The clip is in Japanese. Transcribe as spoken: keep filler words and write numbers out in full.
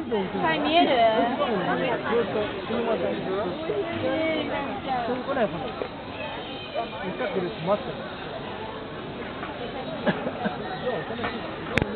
菜見える？ 近くで困ってる。